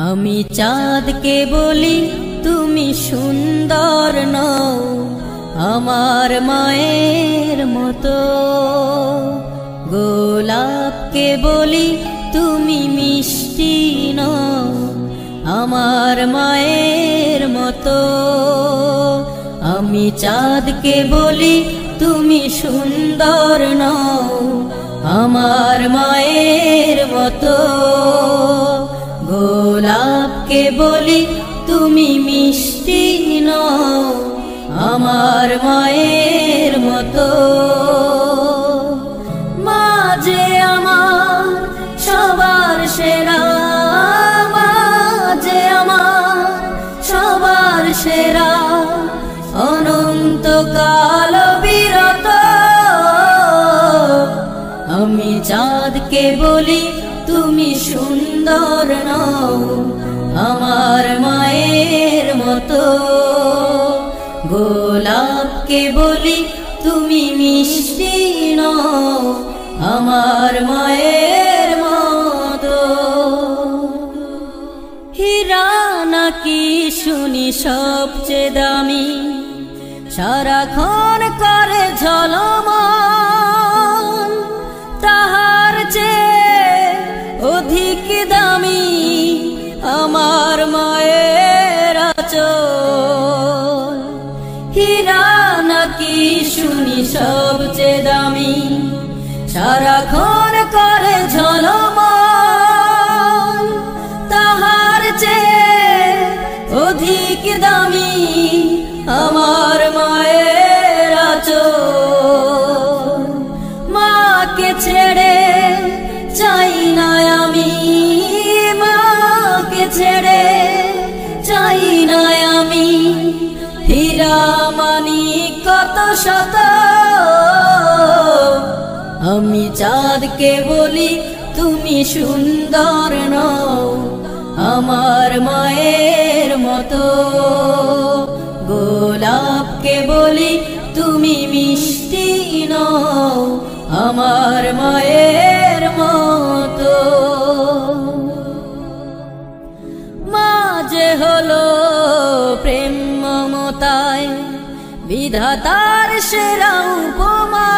আমি চাঁদকে বলি তুমি সুন্দর নও আমার মায়ের মতো, গোলাপকে বলি তুমি মিষ্টি নও আমার মায়ের মতো। আমি চাঁদকে বলি তুমি সুন্দর নও আমার মায়ের মতো, গোলাপকে বলি তুমি মিষ্টি নও আমার মায়ের মতো। মা যে আমার সবার সেরা, মা যে আমার সবার সেরা, অনন্তকাল বিরত। আমি চাঁদকে বলি তুমি সুন্দর নও আমার মায়ের মতো, গোলাপকে বলি তুমি মিষ্টি নও আমার মায়ের মতো। হীরা নাকি শুনি সবচেয়ে দামি, সারাক্ষণ করে ঝলমল, তাহার চেয়ে অধিক দামি আমার মায়ের আঁচল। হীরা নাকি শুনি সবচেয়ে দামি, সারাক্ষণ করে ঝলমল, তাহার চেয়ে অধিক দামি আমার মায়ের আঁচল। মাকে ছেড়ে চাই না আমি, মাকে ছেড়ে চাই না আমি, হীরা মানিক কত শত। আমি চাঁদকে বলি তুমি সুন্দর নও আমার মায়ের মতো, গোলাপকে বলি তুমি মিষ্টি নও আমার মায়ের মতো। মা যে হলো প্রেম মমতায় বিধাতার সেরা উপমা,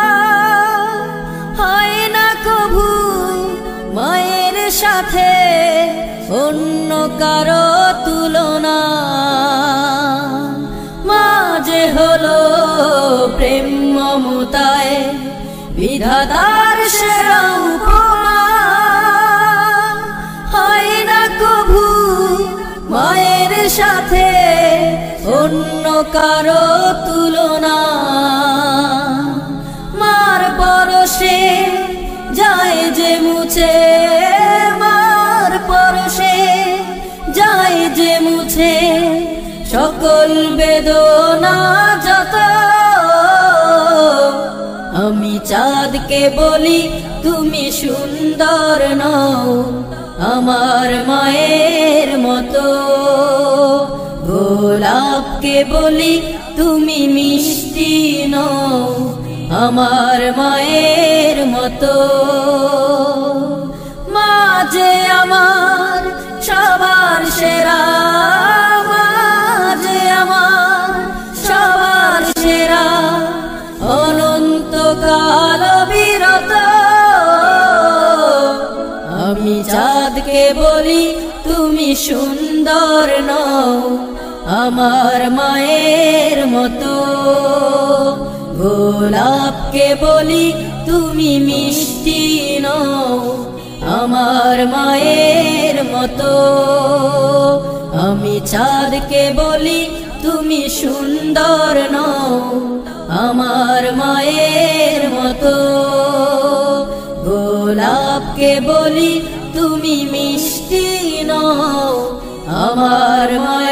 হয় না কভু মায়ের সাথে অন্য কারো তুলনা। মা যে হলো প্রেম মমতায় বিধাতার সেরা উপমা, হয় না কভু মায়ের সাথে অন্য কারো তুলনা। মার পরশে যায় যে মুছে, মার পরশে যায় যে মুছে সকল বেদনা যত। আমি চাঁদকে বলি তুমি সুন্দর নও আমার মায়ের মতো, গোলাপকে বলি তুমি মিষ্টি নও আমার মায়ের মতো। মা যে আমার সবার সেরা, মা যে আমার সবার সেরা, অনন্তকাল বিরত। আমি চাঁদকে বলি তুমি সুন্দর নও আমার মায়ের মতো, গোলাপকে বলি তুমি মিষ্টি নও আমার মায়ের মতো। আমি চাঁদকে বলি তুমি সুন্দর নও আমার মায়ের মতো, গোলাপকে বলি তুমি মিষ্টি নও আমার মায়ের